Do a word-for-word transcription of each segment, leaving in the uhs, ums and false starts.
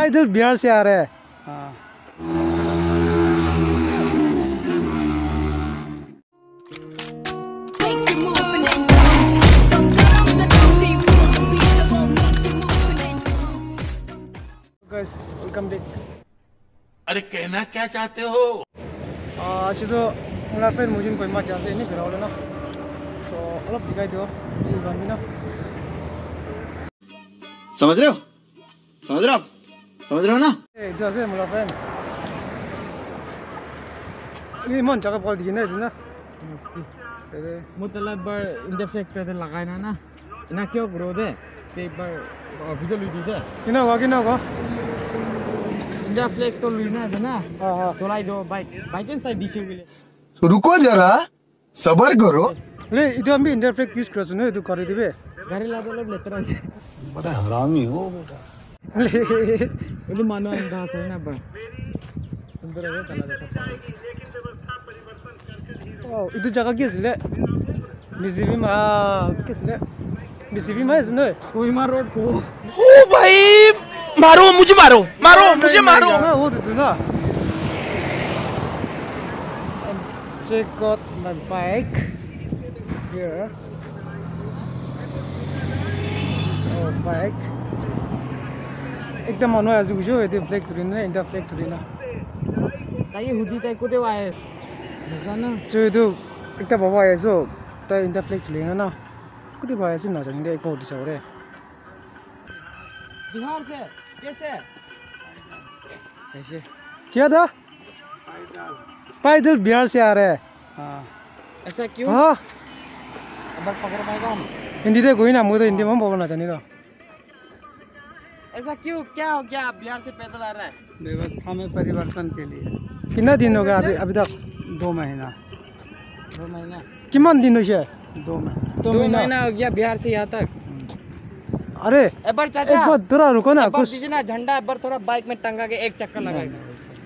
पैदल बिहार से आ रहे हैं। हाँ वेलकम बैक। अरे कहना क्या चाहते हो? आज तो मेरा फ्रेंड मुझे कोई मत जासे नहीं करा ना, सो अलग दिखाई दो ये गान में ना। समझ रहे हो समझ रहे हो आप समझ रहे हो ना? ए इधर से मेरा फ्रेंड ये मन जगह बोल दिए ना इतना मतलब बार इंटरफेक्ट पे लगाए ना ना इना क्यों ग्रो दे एक बार वीडियो ली दीजिए किना होगा किना होगा इंटरफेक्ट तो ली ना है ना। हाँ हाँ चलाई दो बाइक बाई चांस ताई दिशे के लिए तो रुको जरा सबर करो। ले इधर हम भी इंटरफेक्ट यूज कर सुनो इधर कर दिबे गाड़ी ला दो लोग लेते रहो बड़ा हरामी हो बेटा। ले itu mana yang dah saya nak bang सुंदर है चला जाता ओ इधर जगह किस ले मिसिबी मा किस ले मिसिबी मा इसने कोहिमा रोड को ओ भाई मारो मुझे मारो मारो मुझे मारो। हाँ वो तो ना check out my bike here. So bike एकदम मनो आज गुजो ये फ्लैग तुरीना इंटर फ्लैग तुरीना ताकि हुदी ताकि कोटे वाये जाना जो ये तो एकदम बाबा है जो ताकि इंटर फ्लैग तुरीना ना कोटे वाये से ना जानेंगे एक बहुत दिशा वाले बिहार से कैसे सही क्या था पैदल बिहार से आ रहे हैं। हाँ ऐसा क्यों हाँ अब पकड़ पाएगा हम हिंदी तो कोई ना मुझे हिंदी में बोलना चाहिए था। ऐसा क्यों क्या हो गया बिहार से पैदल आ रहा है? व्यवस्था में परिवर्तन के लिए। कितना दिन हो गया अभी अभी तक? दो महीना दो महीना किमान दिन हो गया? दो महीना दो महीना हो गया बिहार से यहाँ तक। अरे एक बार चाचा एक बार थोड़ा रुको ना कुछ दीजिए ना झंडा एक बार थोड़ा बाइक में टंगा के एक चक्कर लगाएगा।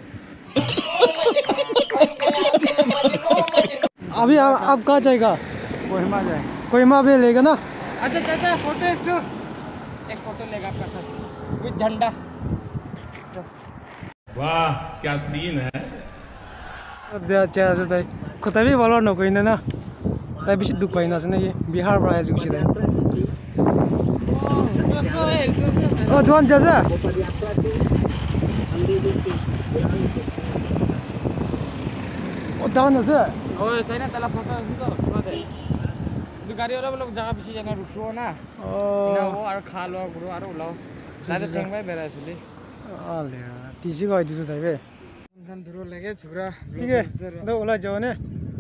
अभी आप आप कहाँ जाएगा? कोहिमा जाए कोहिमा भी लेगा ना? अच्छा चाचा फोटो एक तो एक फोटो लेगा आपका सर विद झंडा। वाह क्या सीन है। दे अच्छा से ताई खुदा भी बोलो ना कोई ना ना ताई भी दुख पाई ना सुना ये बिहार पर आया जुची ताई ओ दुआन चाचा ओ दान ना से ओए सही ना तेला फोटो ऐसे तो रखवा दे दु गाड़ी वाला लोग जगह पीछे जाना रुको ना ना ओ वो और खा लो गुरु और उलाओ सारे थेंग भाई बेरा इसलिए आले तीसी को आई दूसरे ताई बे इंसान दूर लगे छुरा ठीक है दो ओला जाओ ने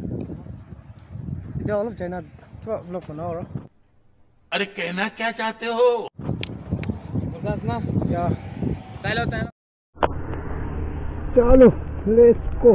इधर ओला चाइना तो लोग को ना और अरे कहना क्या चाहते हो? उसास ना या तालो तालो चलो let's go.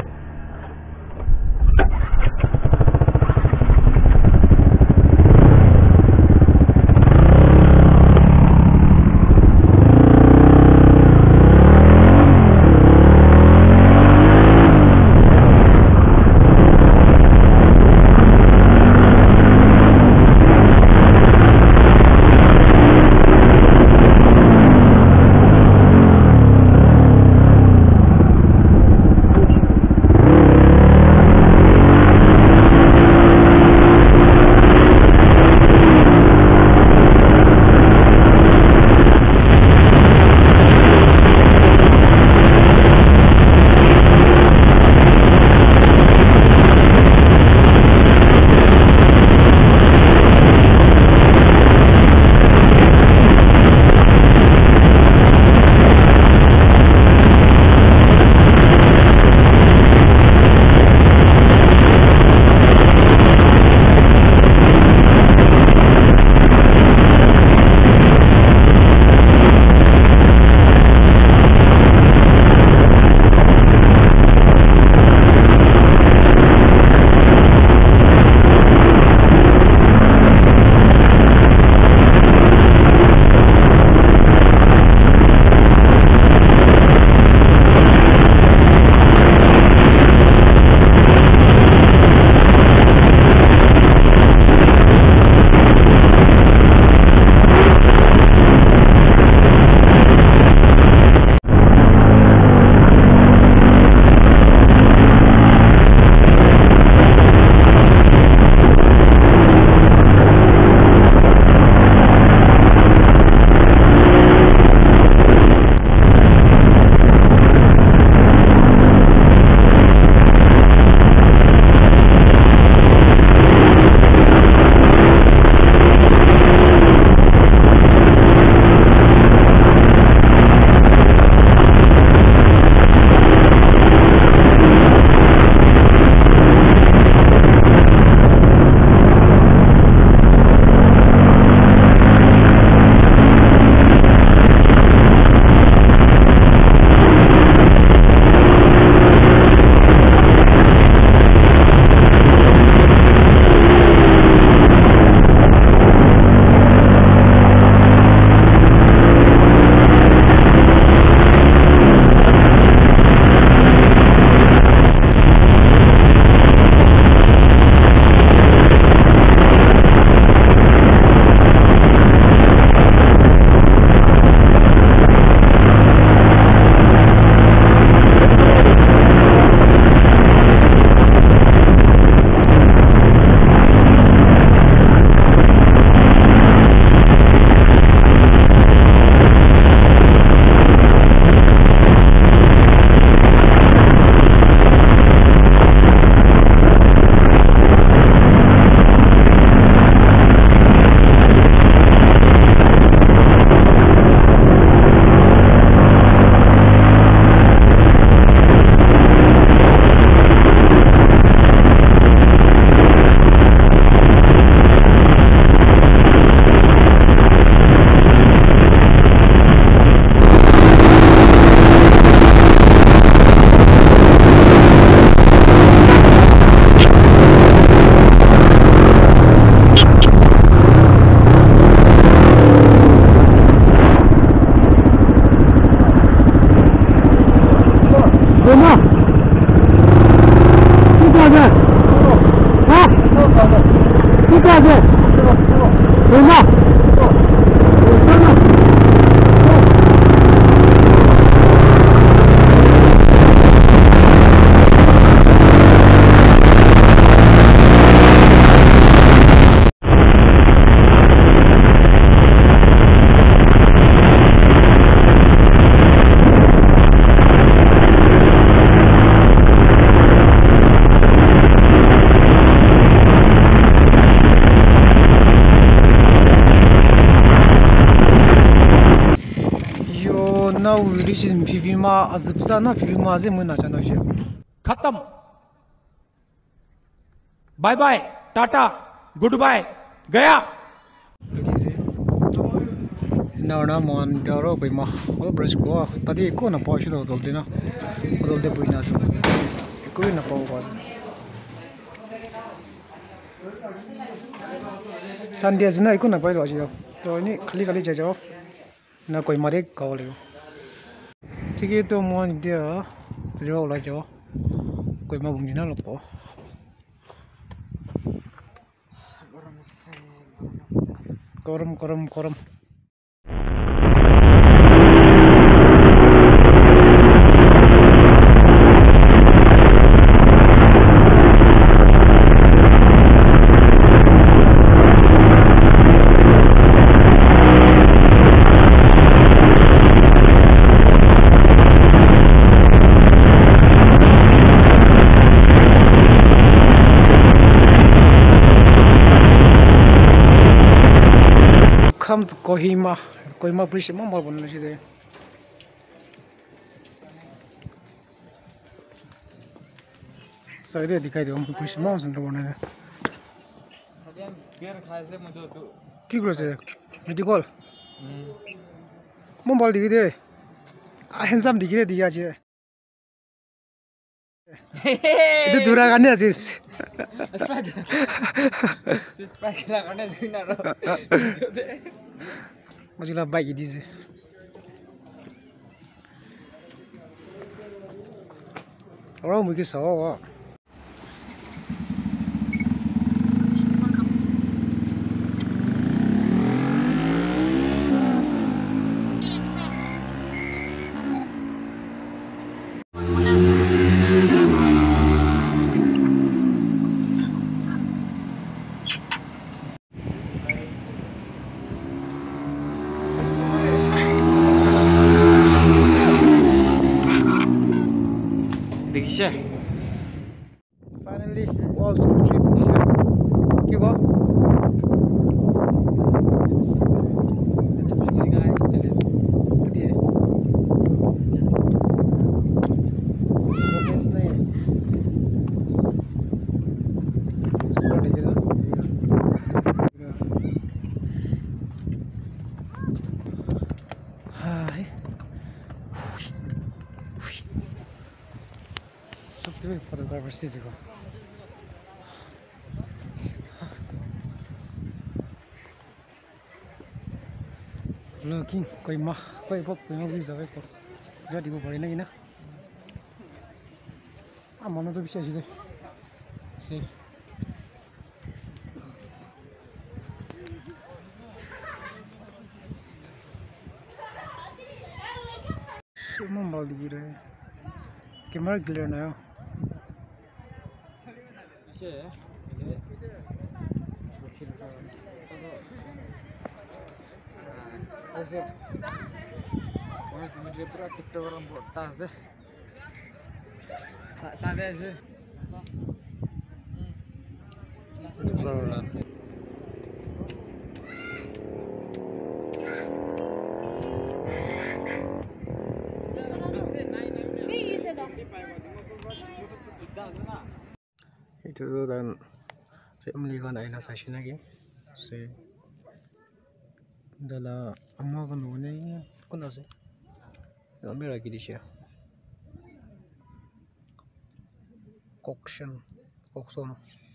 now this is Fifima Azipsana Fifima Zimuna Chanoja. खत्म bye bye tata goodbye गया Now, I'm on the rope. I'm going to go. But the corner portion of the dinner was the Buinas. You couldn't have was Sunday's night. Couldn't buy you. Tony, Kalikali Jajo. Now, going to call you. Ticket to one dear. The roll like you. Going to be no po. Corum, corum, corum. Come to Kohima, Kohima Bridge, Mumble one today. So I did the kind of push mountain to one. Kigros, with the goal. Mumble the day. I handsome the gate the Yaja. The Duragan is. Mozilla bike it is. Or we get so. Finally, all school trip here. Give up. Photographer physical. Looking, koi ma, koi pop, koi ma visa koi pop. Jadi pop hari lagi na. Ah, mana tu bisa sih? Si. Semua bal digire. Kamera clear na yo. ऐसे मुझे पूरा TikTok और बोलता है ताकि ऐसे itu dan saya melihat aina sasi lagi saya dalam amma kan ini kan ada ambil lagi di sini auction auction